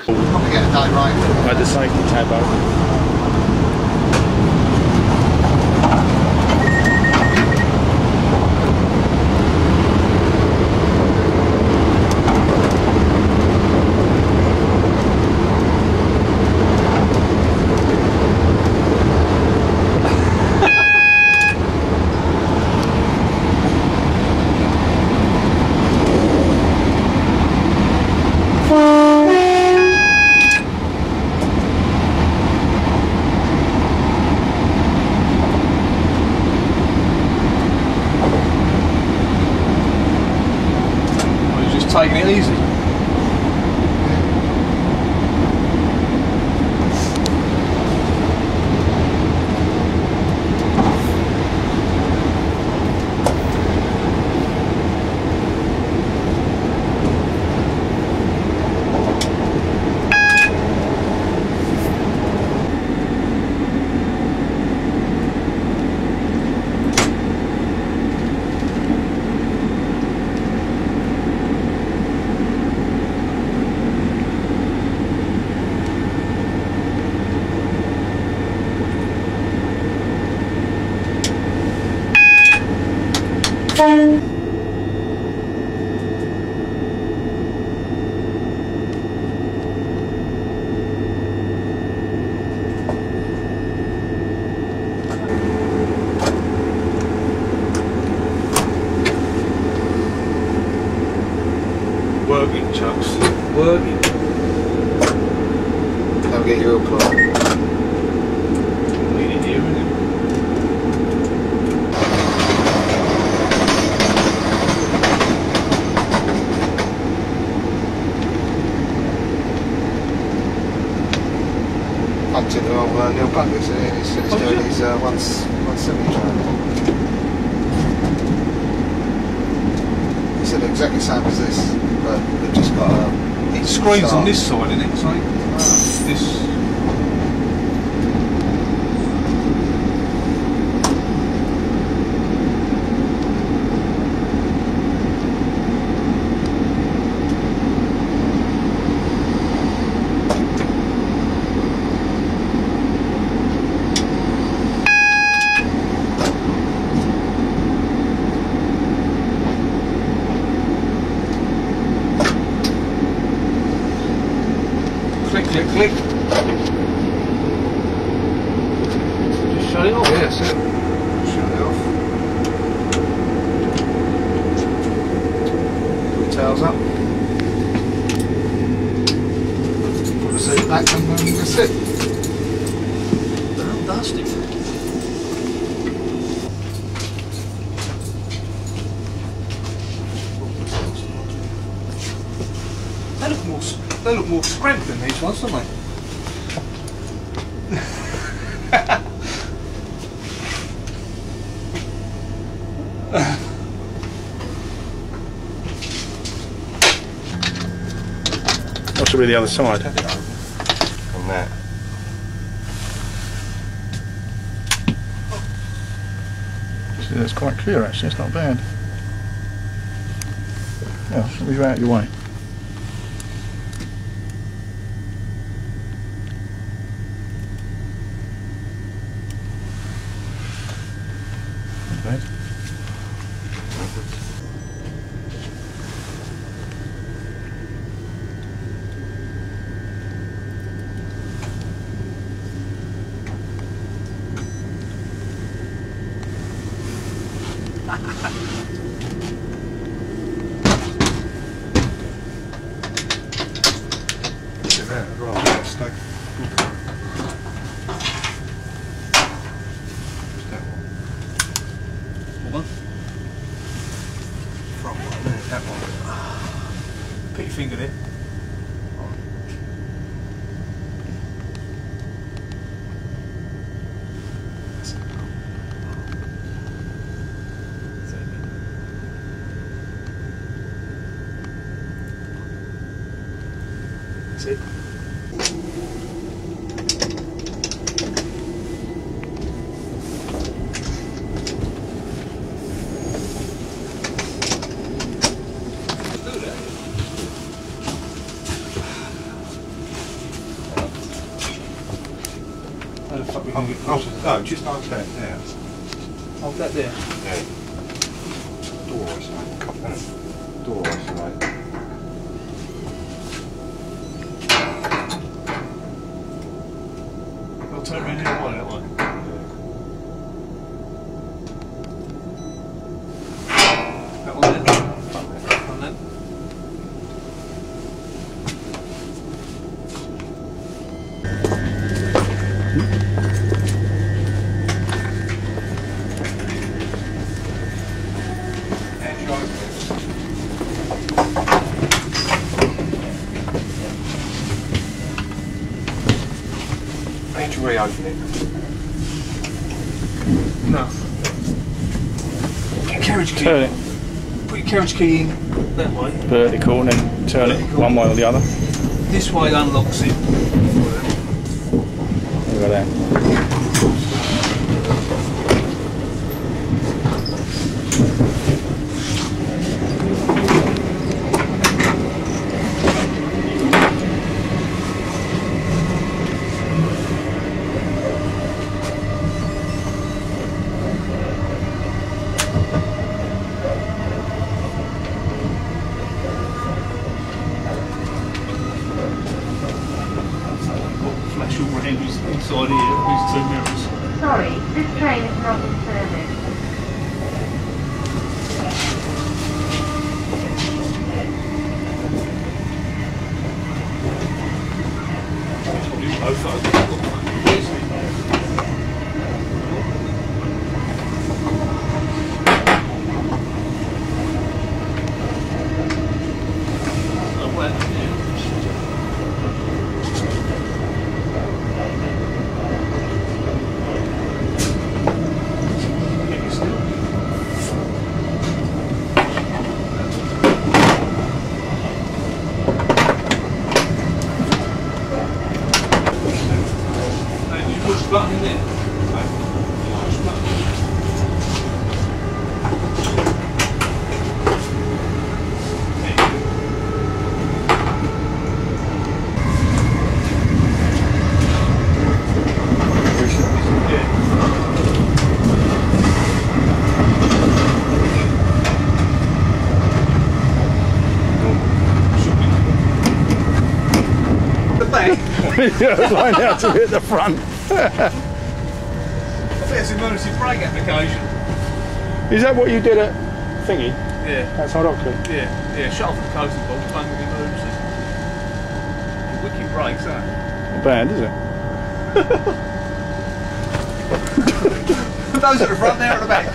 Probably get a day right. I had the safety tab open. Taking it easy. Working, Chucks. Working. Come get your plug. Leave it here, innit? I took the old Neil Buckets and he's doing his 170 trial. He said exactly the same as this, but we've just got a Screens on this side, innit? It's like this. Click, click, click. Just shut it off. Yeah, that's it. Shut it off. Put the tails up. Put the seat back and that's it. Fantastic. They look more scrapped than these ones, don't they? What should be the other side? And that. See, that's quite clear actually, it's not bad. Yeah, move out your way. Not bad. That one. Put your finger there. That's it. No, just hold that there. Hold that there. Yeah. Door isolate. Cut that. Door isolate. I'll turn around here one that one. That one there. On that. I need to reopen it. No. Put your carriage key. Turn it Put your carriage key in that way. vertical and then turn it one way or the other. This way unlocks it. Look at that. Flash all around his inside here, these two mirrors. Sorry, this train is not in service. Probably both open. Push the button in there. Push the button. The back. Line out to hit the front. There's emergency brake application. Is that what you did at Thingy? Yeah. That's hard Oxley. Yeah, shut off the coating bolt, bang with emergency. Wicked brakes, that. Not bad, is it? Those at the front, there at the back.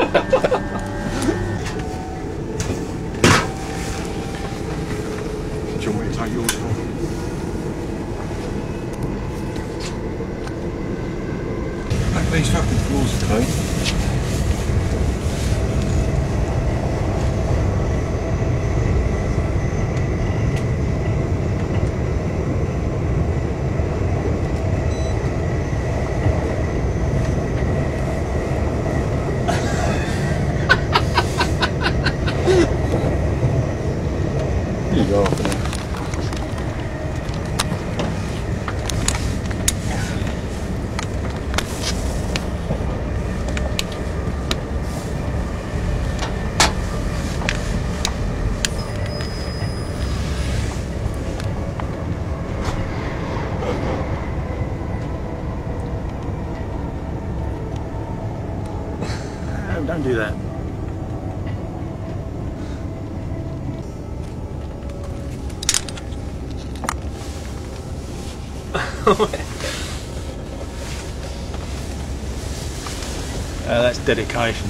Do you want me to take yours off? These fucking floors are clean. You go off there. Don't do that. That's dedication.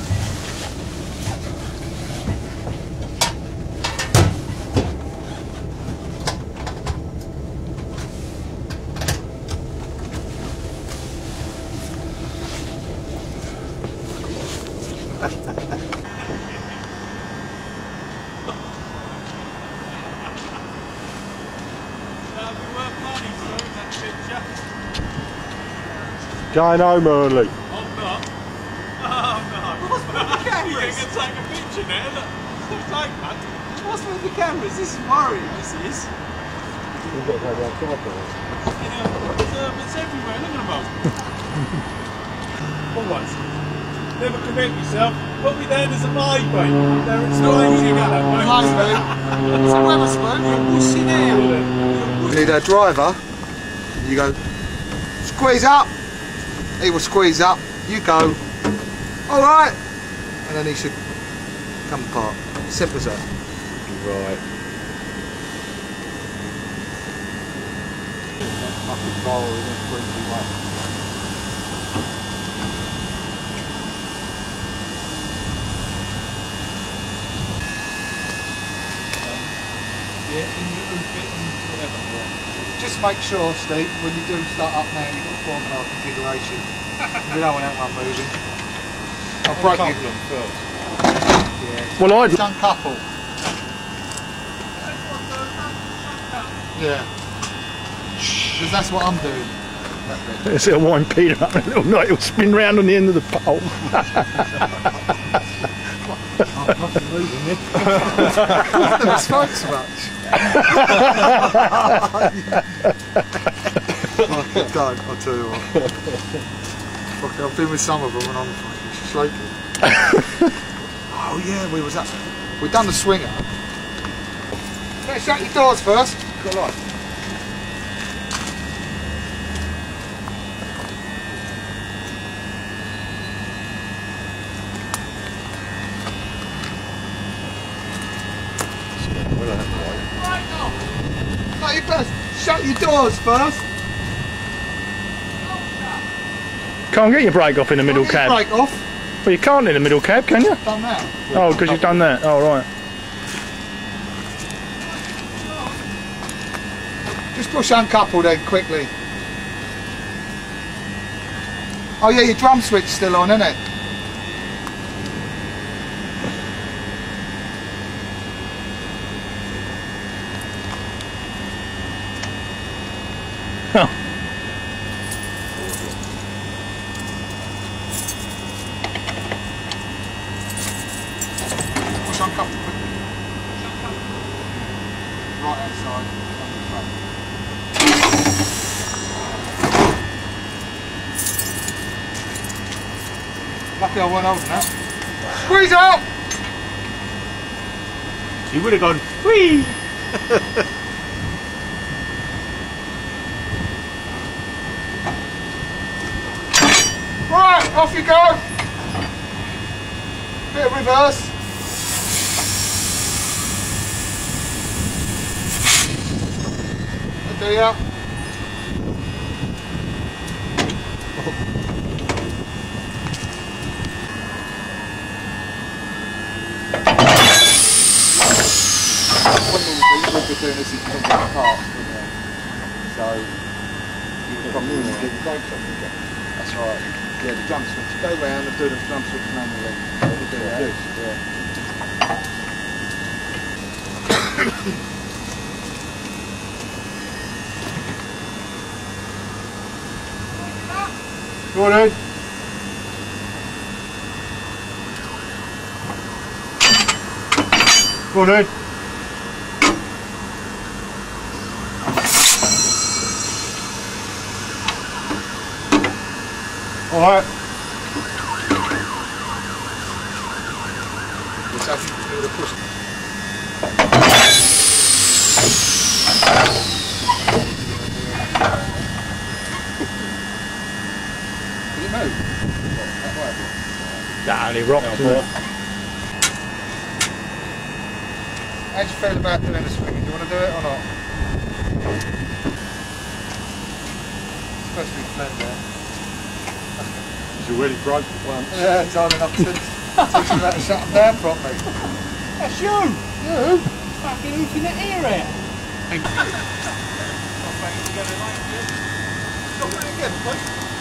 Going home early. I'm not. Oh no. What's with the cameras? You're going to take a picture now, look. Take one. What's with the cameras? This is worrying, this is. You've got to go down It's everywhere, look at them all. Alright, never commit yourself. Put me down as a maybe. There it's not easy about that, mate. It's a Wetherspoon. You're pushing out. You need a driver. You go, squeeze up. He will squeeze up. You go, all right. And then he should come apart. Simple as that. Right. Fucking borrow it and bring me one. Yeah, in little bit and whatever. Just make sure, Steve, when you do start up now, you've got a form and configuration. You don't want that one moving. I'll break you. Them first. Yeah. Well, I'd... Uncouple. Yeah. Because that's what I'm doing. It's a wind Peter up in a little night, it'll spin round on the end of the pole. I'm not moving it. Never spoke so much. Don't, I'll tell you what. Fuck, I've been with some of them and I'm fucking shaking. Oh yeah, we done the swinger. Better shut your doors first. Got light. No, you better shut your doors first. Can't get your brake off in the middle Get your cab. brake off. Well, you can't in the middle cab, can you? Done that. Oh, because you've done that. Oh, right. Just push uncouple then quickly. Oh yeah, your drum switch still on, isn't it? Oh. Push uncouple quickly. Right hand side. On the front. Lucky I weren't holding that. Squeeze out! You would have gone, whee! Right, off you go! Bit of reverse. I'll do ya. We've been doing this since we got apart, wouldn't we? So you would probably get your brakes off again. That's right. Yeah, the jump switch. Go round and do the jump switch manually. We'll do that. Yeah. Go on, Ed. Go on, Ed. Alright. Just have to do the push. Did it move? That way? That only rocked, isn't it? How do you feel about doing the swinging? Do you want to do it or not? It's supposed to be flat there. You really broke the one. Yeah, it's hard enough to teach you how to shut them down properly. That's you! You? Fucking hoofing the ear out! Thank you. Stop it again, please.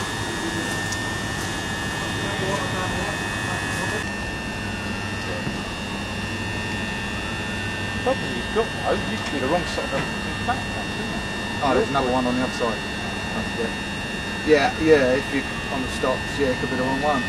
Problem you've got though, you could be the wrong side of the back, couldn't you? Oh, there's another one on the other side. Yeah, if you on the stops, yeah, it could be the wrong one.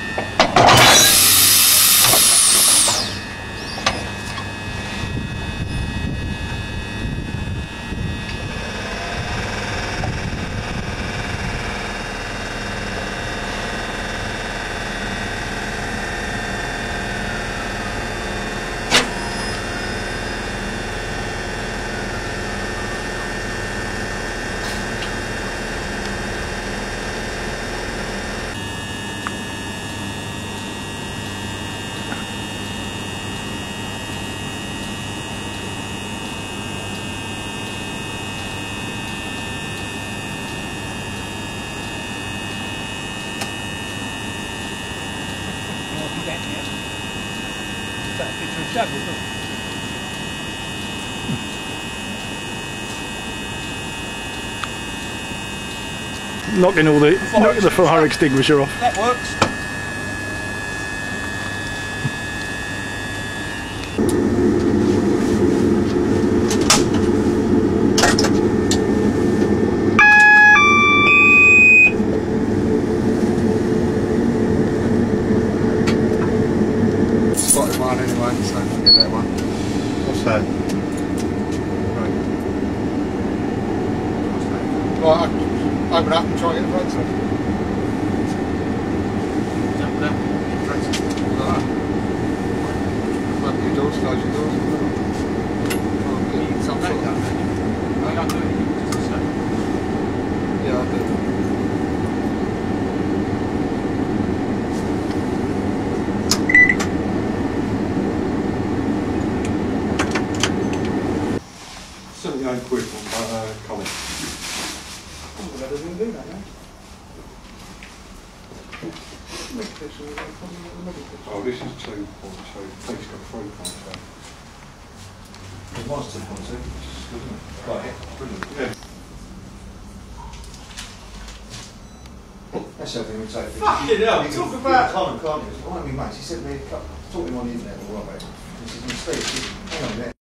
shovels, look. Knocking all the fire extinguisher off. That works. Spotted one anyway, so I'll get that one. What's that? Right, open up and try and get the brakes off. Jump down. Brakes off. Like that. Open your doors, close your doors. Try and get some sort of... I don't do it, just a step. Yeah, I do. £78 on Colin. Oh, this is 2.2. He's got 3.2. Mine's 2.2, which is good, isn't it? Right, brilliant. Yeah. That's everything we take. Fucking hell, talk about- Colin, can't you? One of my mates, he said to me, talk to him on the internet or whatever. He said, Steve, hang on a minute.